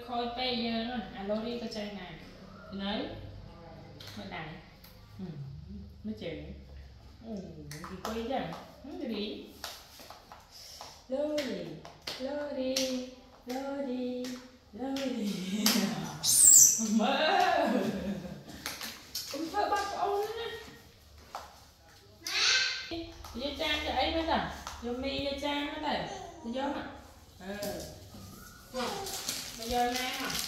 khôi pe giờ rồi Lory có chơi này lấy bên này nó chịu thì quay ra cái gì Lory Lory Lory Lory mơ thơ bắt ông nữa vô trang cho ấy mới là vô mi vô trang nó đây vô mà bây giờ nè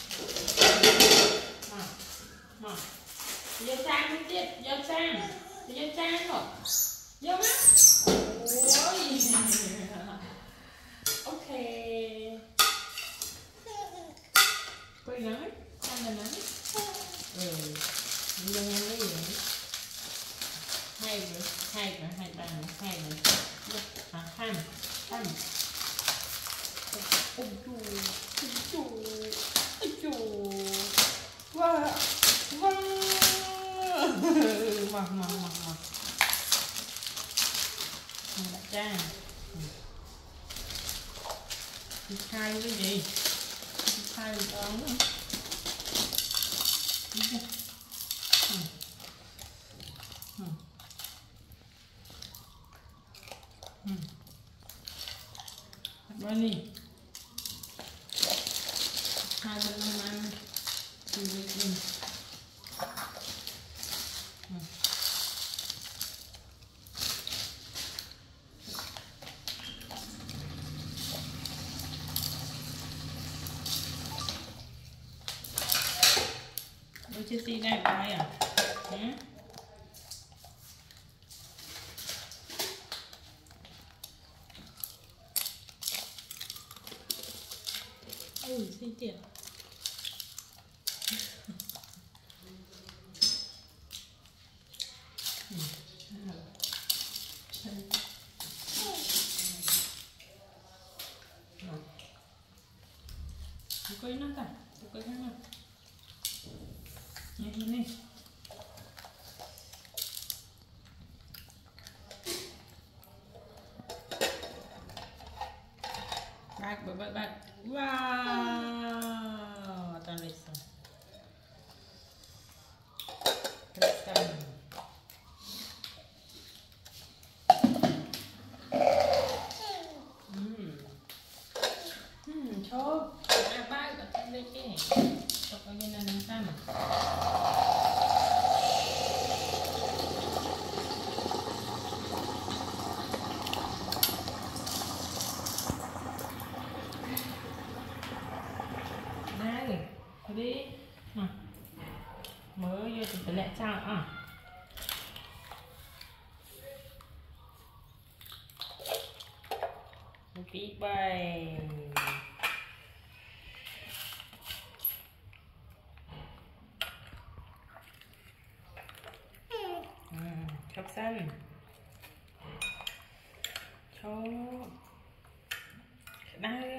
vô trang đi tiếp vô trang rồi vô mắt ôi ok quay nói anh là nói bây giờ nghe cái gì hai ba hai ôi chú wow mà cha hai cái gì hai đó bao nhiêu hai bên năm ăn thì chưa xì này bài à ôi xì tiền quay nó cả quay nó nhìn này bạc wow tan lên xong cho ba cái tan lên cái cho coi như là làm sao mà đi mới vô thì phải lẹ sao một tí bay chọc xanh cho đây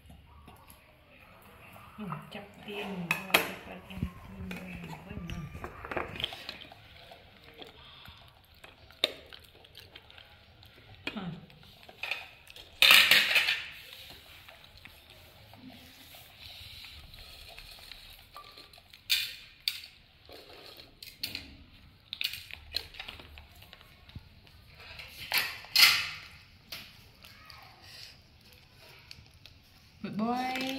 chọc tiền good boy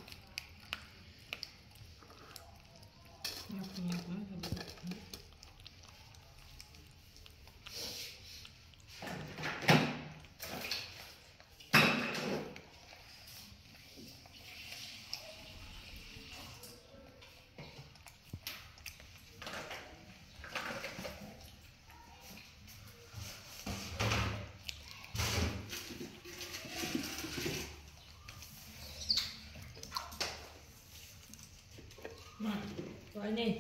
rồi đi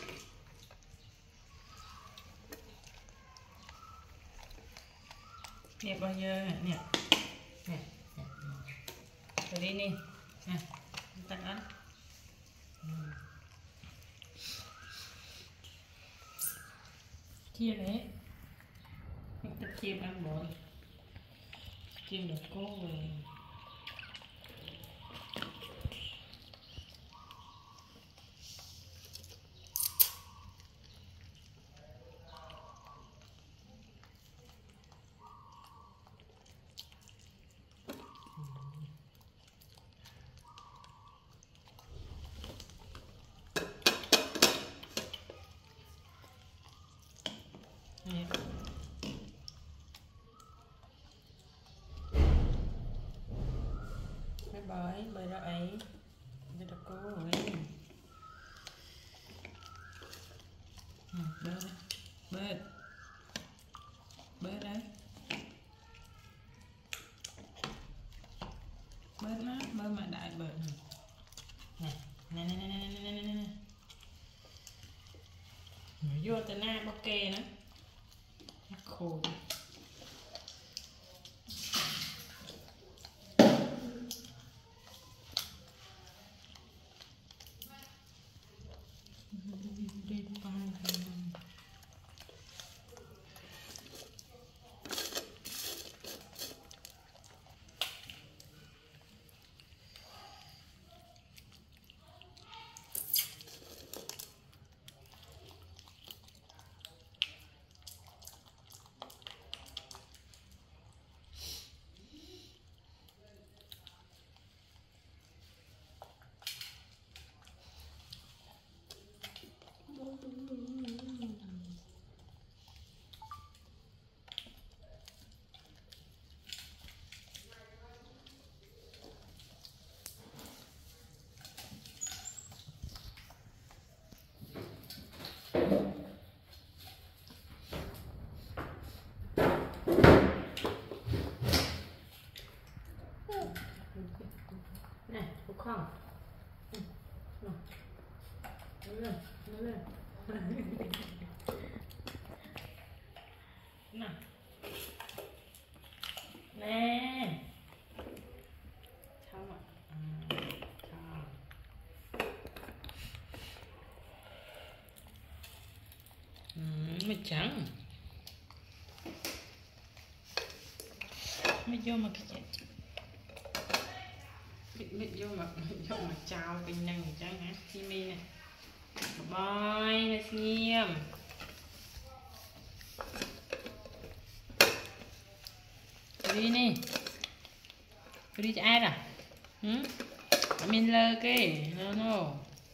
nè bao giờ nè rồi đi nè tắt ăn chia đấy tắt chim ăn bội chim được cố rồi kê nữa. Khô. Này, không. Lên. Nào. Nè. Không ạ. Không. Mà trắng. Mới vô mà cái gì? Biết vô mà chào cái năng chẳng hả? Simi nè. Bye, let's nghiêm. Đi nè. Đi cho ai à? Mình lơ cái no.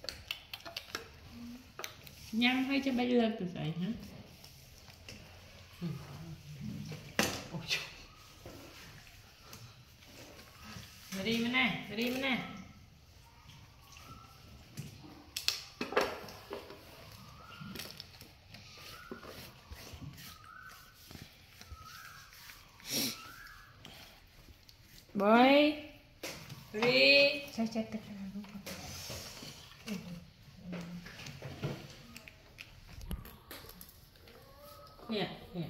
Nhăn hơi cho bay lơ từ vậy hả? Ôi trời. Đi mà nè. Boy, đi. Chạy. Nè.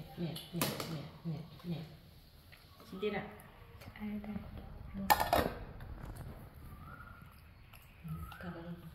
Đi nào. Ai đây?